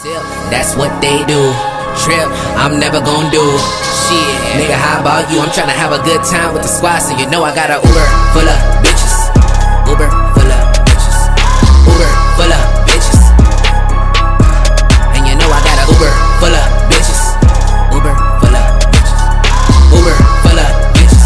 Sip, that's what they do. Trip, I'm never gon' do. Shit, nigga, how about you? I'm tryna have a good time with the squad, so you know I got a Uber full of bitches. Uber full of bitches. Uber full of bitches. And you know I got a Uber full of bitches. Uber full of bitches. Uber full of bitches.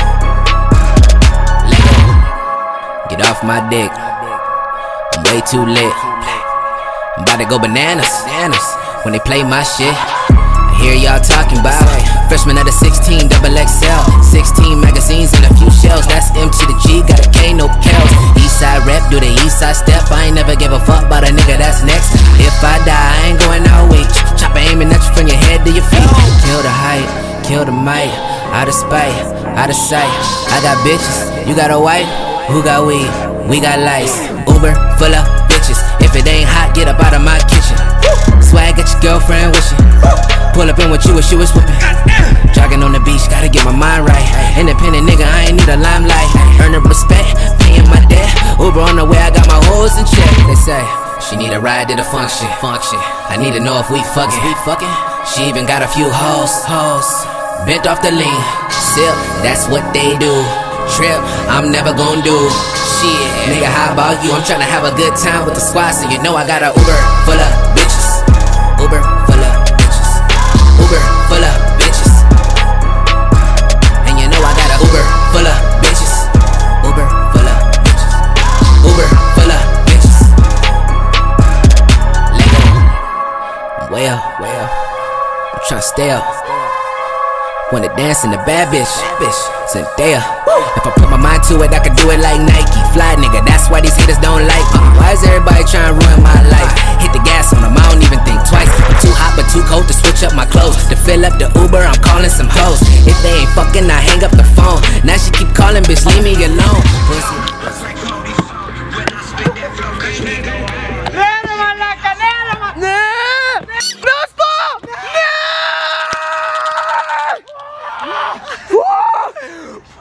Let go. Get off my dick. I'm way too lit. I'm about to go bananas when they play my shit. I hear y'all talking about freshman at a 16 XXL, 16 magazines and a few shells. That's M to the G, got a K, no Kels. Eastside rep, do the eastside step. I ain't never give a fuck about a nigga that's next. If I die, I ain't going out weak. Chopper aiming at you from your head to your feet. Kill the hype, kill the mic. Out of spite, out of sight. I got bitches, you got a wife. Who got weed? We got lights. Uber full of bitches. If it ain't hot, get up out of my kitchen. Swag at your girlfriend wishing. Pull up in with you, wish you was whipping. Jogging on the beach, gotta get my mind right. Independent nigga, I ain't need a limelight. Earning respect, paying my debt. Uber on the way, I got my hoes in check. They say she need a ride to the function. I need to know if we fucking. She even got a few hoes. Bent off the lean. Sip, that's what they do. Trip, I'm never gon' do. Shit, nigga, how about you? I'm tryna have a good time with the squad, so you know I got a Uber full of bitches. Uber full of bitches. Uber full of bitches. And you know I got a Uber full of bitches. Uber full of bitches. Uber full of bitches. Let go. I'm way up. I'm tryna stay up. Wanna dance in the bad bitch, Zendaya. If I put my mind to it, I could do it like Nike. Fly nigga, that's why these haters don't like me. Why is everybody trying to ruin my life? Hit the gas on them, I don't even think twice. I'm too hot but too cold to switch up my clothes. To fill up the Uber, I'm calling some hoes. If they ain't fucking, I hang up the phone. Now she keep calling, bitch, leave me alone. Woo!